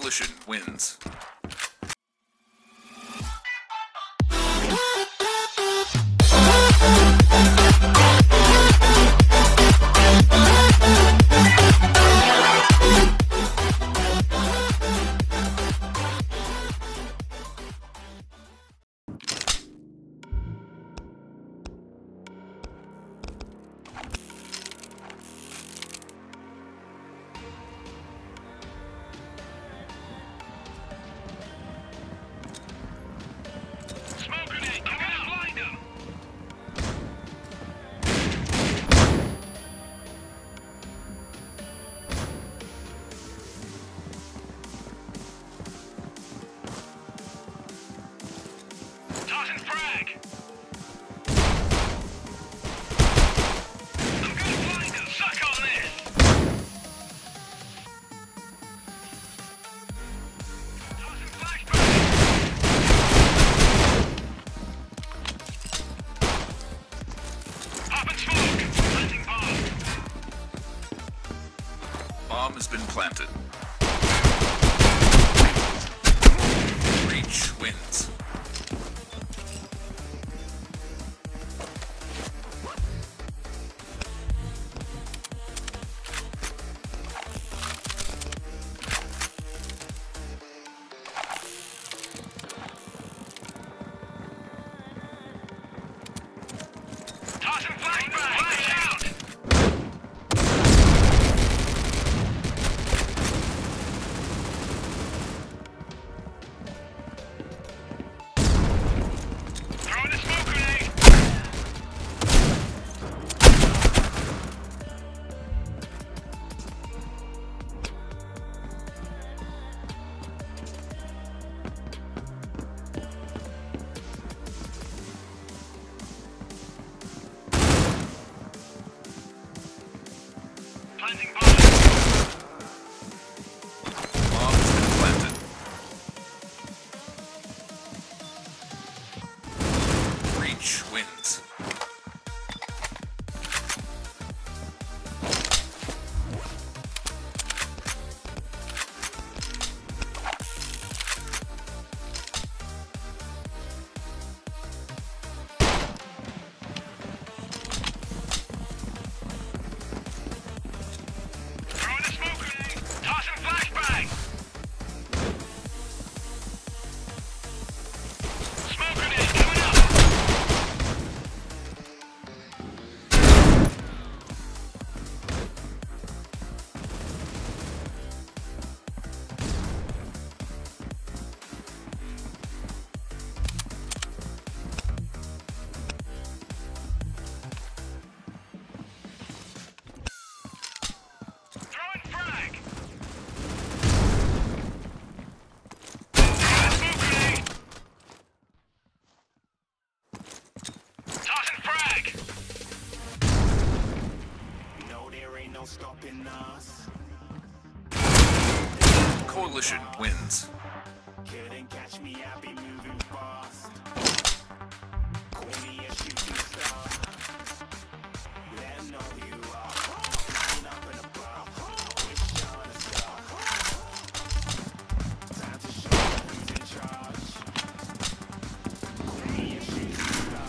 Coalition wins. Bomb has been planted. Breach wins. Wins. Stopping us. Coalition wins. Couldn't catch me, I'll be moving fast. Call me a shooting star. Let 'em know who you are. Line up in a bar. Wish on a star. Time to show who's in charge. Call me a shooting star.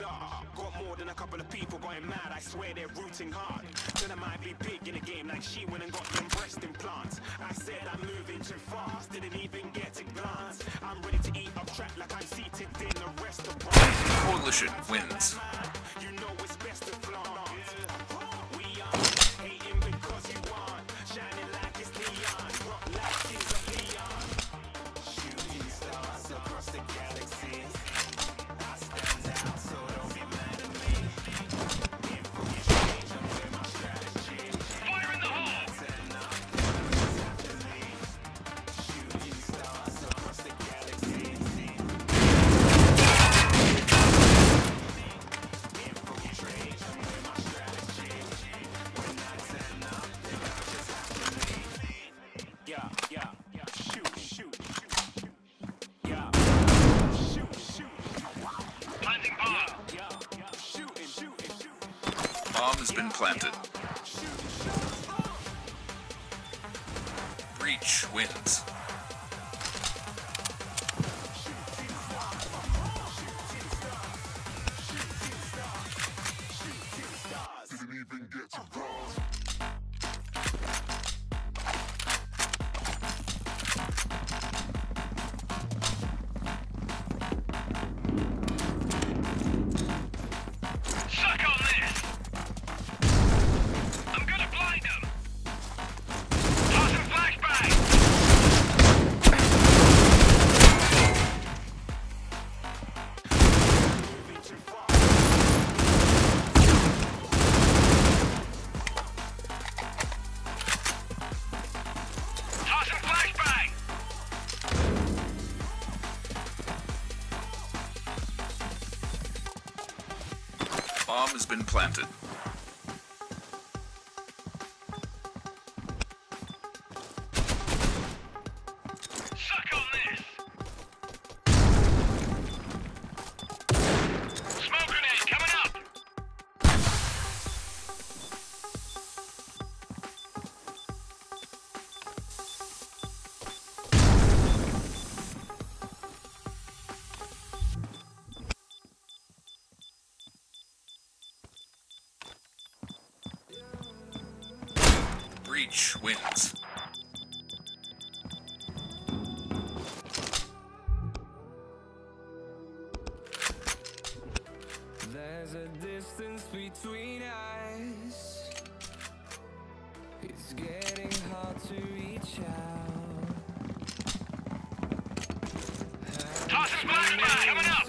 sharp. Got more than a couple of people going mad, I swear they're rooting hard. Then I might be big in the game like she went and got them breast implants. I said I'm moving too fast, didn't even get a glance. I'm ready to eat up track like I'm seated in a restaurant. Coalition wins. You know it's best to flaunt. We are hating because you want, shining like it's neon, rock like kings of Leon. Shooting stars across the galaxy. I stand out, so don't be mad at me. Infiltrate, I'm with my strategy. Fire in the hole! Turn up, just have to leave. Shooting stars across the galaxy. Infiltrate, I'm with my strategy. When I turn up, then I just have to leave. Yeah, shoot, shoot. Yeah, shoot. Planting bomb! Yeah, shooting. Bomb has been planted. Breach wins. Didn't even get to bronze. Suck on this! I'm gonna blind them! Toss a flashbang! Moving too far. Toss a flashbang! Bomb has been planted. Suck on this! Smoke grenade coming up! Breach wins. There's a distance between us. It's getting hard to reach out. Toss a flashbang coming up!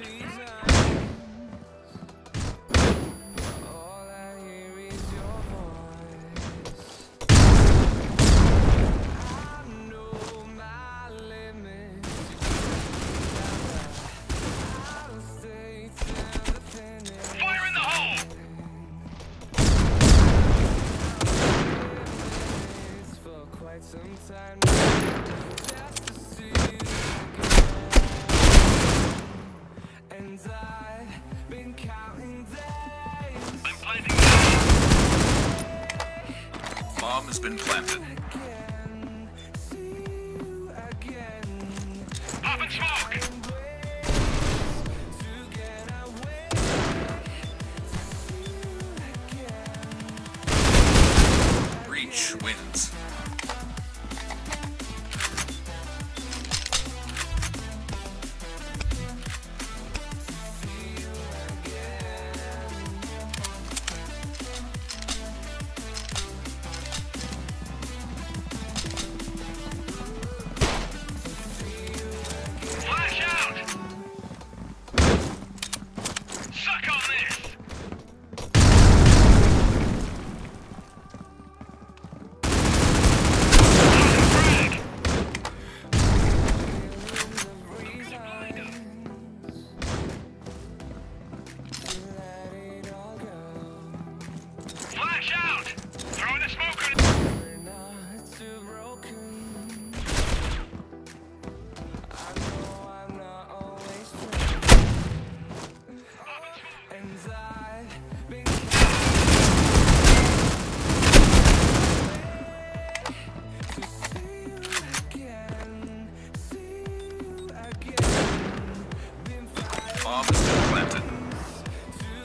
All I hear is your voice. I know my limits. I'll stay till the finish. Fire in the hole! It's for quite some time now, just to see you again. And I've been counting days I'm planting bomb! Bomb has been planted. again. See you again. Pop and smoke! To get away. See you again. Breach wins. Flash out! Suck on this! Frag! Let it all go. Flash out! Throwing a smoke grenade! We're not too broken. I know I'm not always strong. And I've been to see you again. See you again. Been fighting Bomb has been planted. to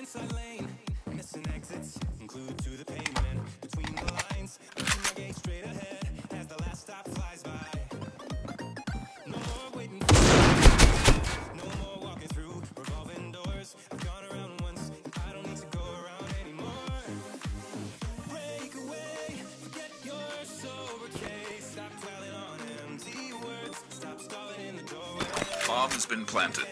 inside lane. Missing exits, glued to the pavement. Between the lines, keep my gaze straight ahead as the last stop flies by. No more waiting for no more walking through revolving doors. I've gone around once, I don't need to go around anymore. Break away, forget your sober case. Stop dwelling on empty words. Stop stalling in the doorway. Bomb has been planted.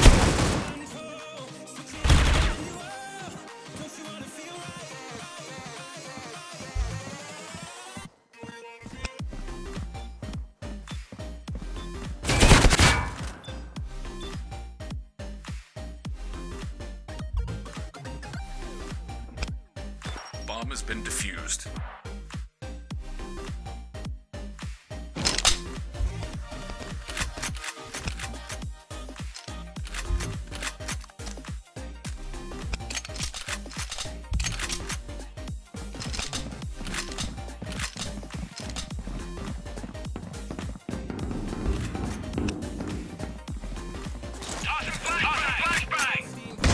Bomb has been defused. Tossing flashbang!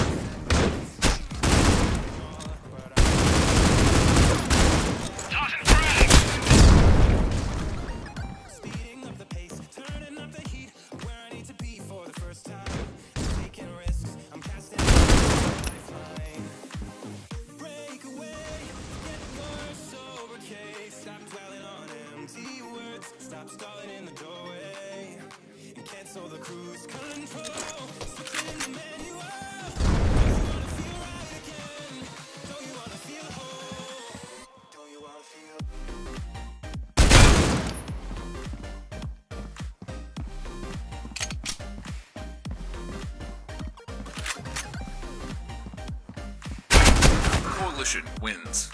Tossing frag! Speeding up the pace, turning up the heat, where I need to be for the first time. Taking risks, I'm casting a lifeline. Break away, get your sober case. Stop dwelling on empty words. Stop stalling in the doorway and cancel the cruise control. Switching the manual. Don't you wanna feel right again? Don't you wanna feel whole? Don't you wanna feel? Coalition wins.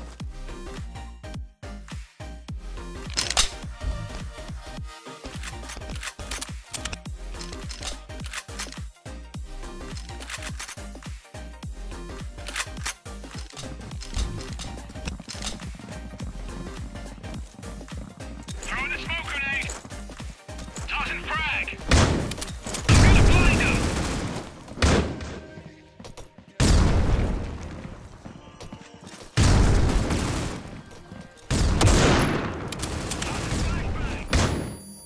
Throwing the smoke grenade! Tossing frag! I'm gonna blind him! Tossing flashbang!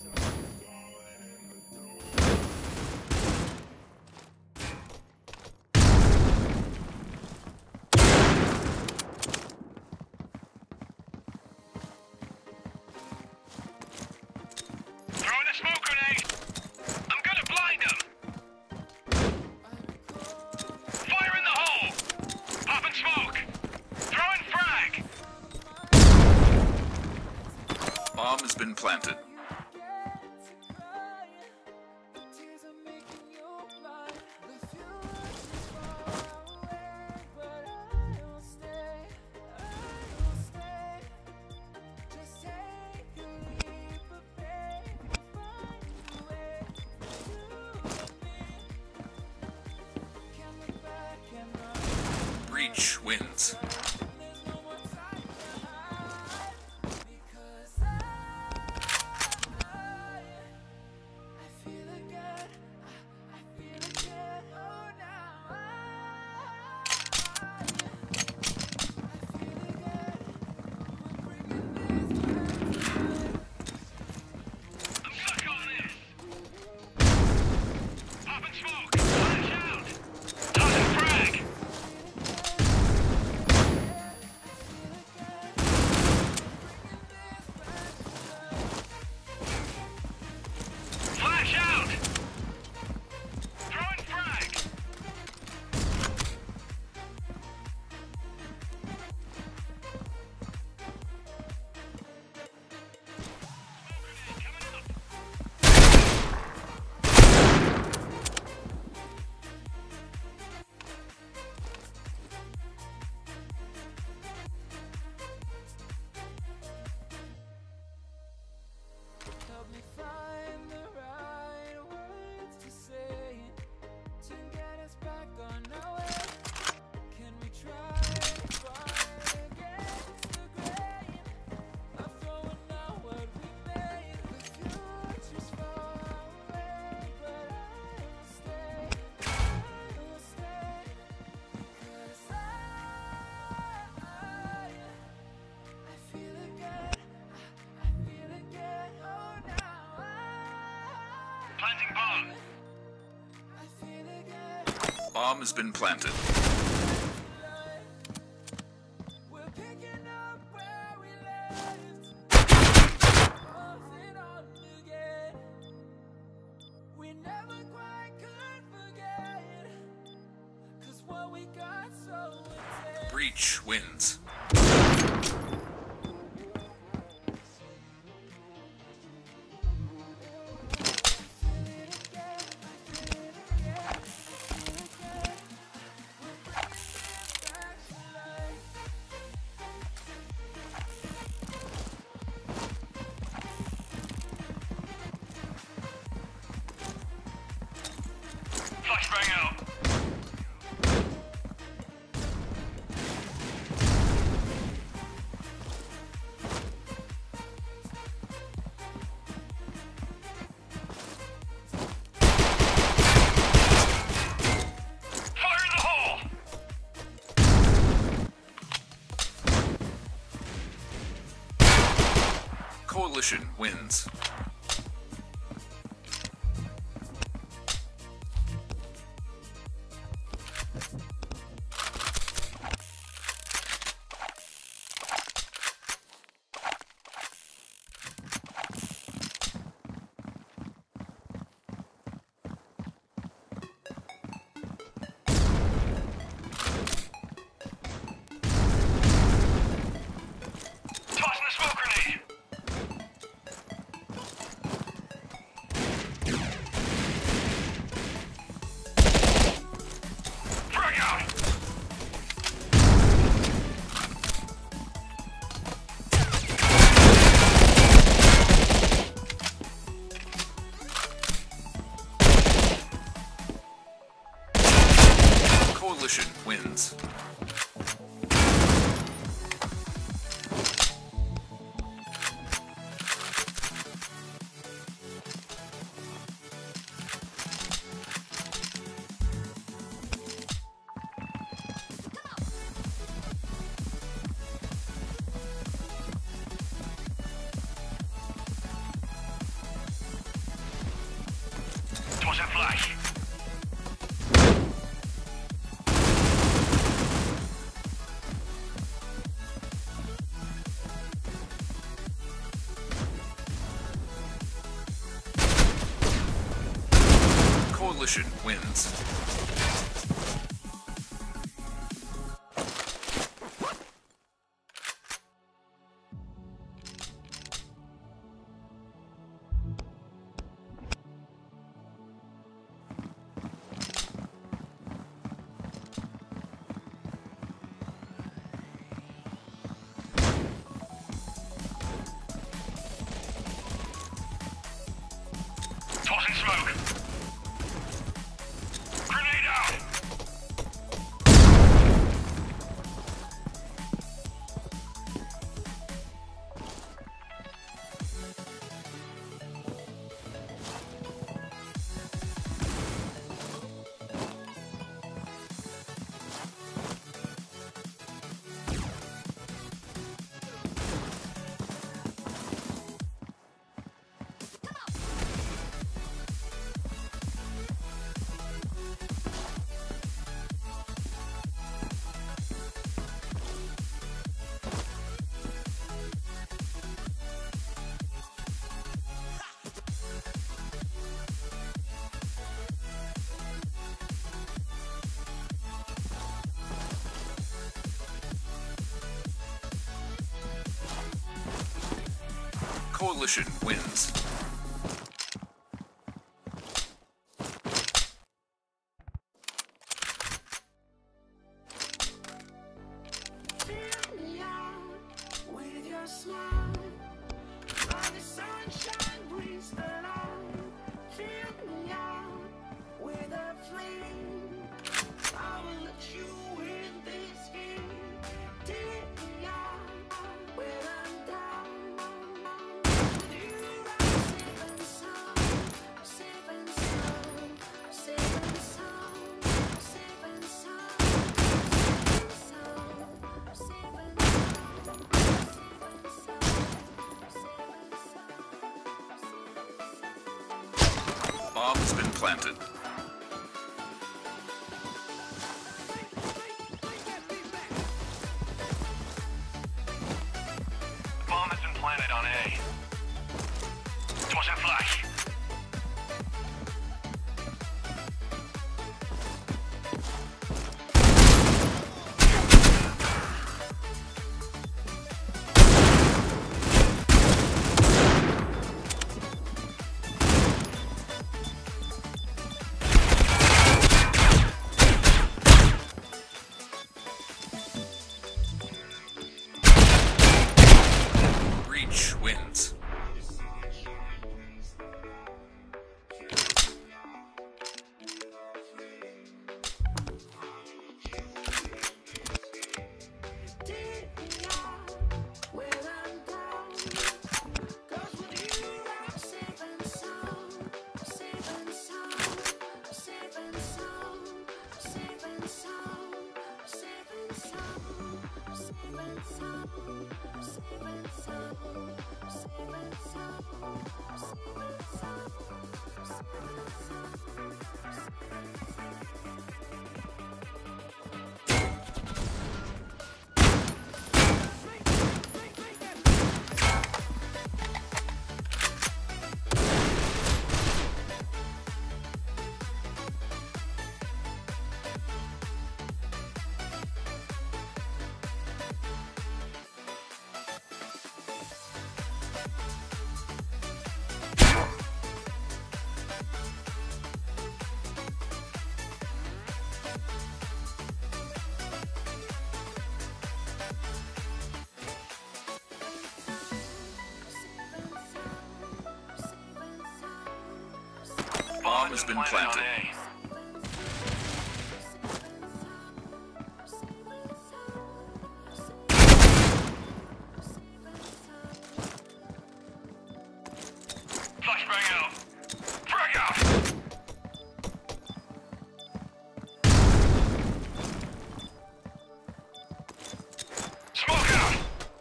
Throwing a smoke grenade! I'm gonna blind him! Fire in the hole! Popping smoke! Throwing frag! Bomb has been planted. Breach wins. I'm stuck on this! Popping smoke! Flash out! Tossing frag! Planting bomb. Bomb has been planted. We're picking up where we left, closing on again. We never quite could forget, 'cause what we got so intense. Breach wins. Flashbang out. Fire in the hole. Coalition wins. Tossing the smoke grenade. Frag out. Coalition wins. Tossing flash. Coalition wins. Tossing smoke. Grenade out. Coalition wins. Fill me out with your smile. While the sunshine brings the light. Fill me out with a flame. I will let you in this game. Take me out when I'm down. With you, has been planted. Bomb has been planted on A. Tossing flash. Breach wins. Bomb has been planted. Flashbang out. Frag out. Smoke out.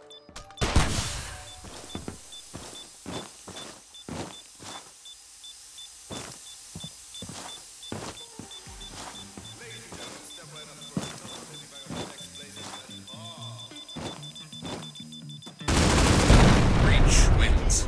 Breach wins.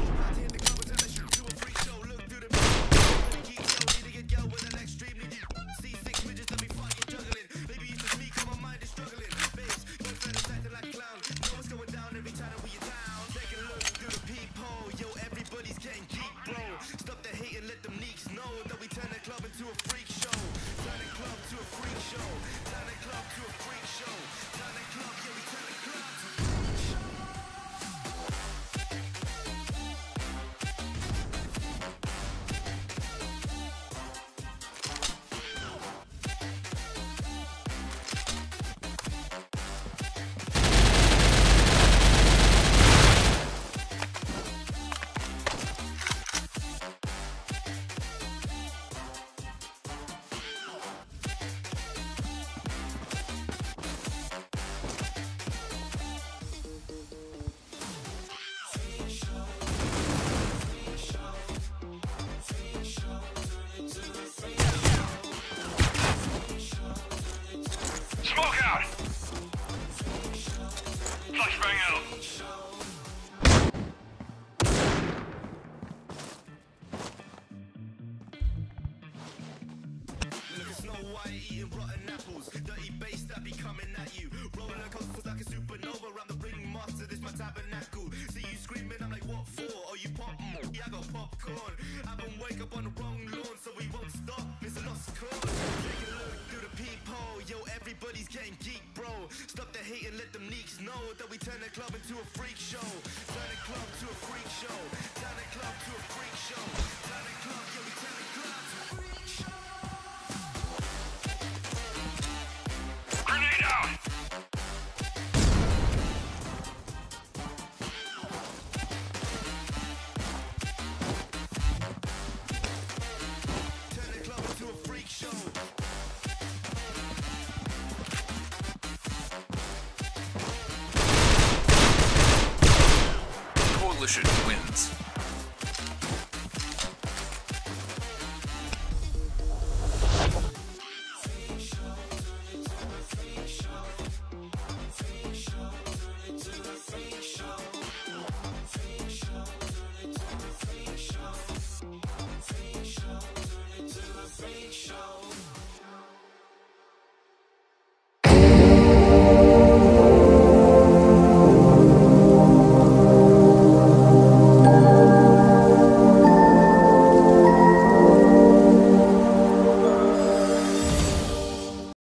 Smoke out. Flashbang out. Look at Snow White eating rotten apples. Dirty bass that be coming at you. Rolling coasters like a supernova. I'm the ringmaster, this my tabernacle. See you screaming, I'm like, what for? Oh, you pop? Yeah, I got popcorn. I been wake up on the wrong lawn, so we won't stop. It's a lost cause. Take a look through the peephole. Yo, everybody's getting geek, bro. Stop the hate and let them neeks know that we turn the club into a freak show. Turn the club to a freak show. Turn the club to a freak show. Turn the club, yeah, we turn the club to a freak show. Grenade out. Turn the club into a freak show. Coalition wins.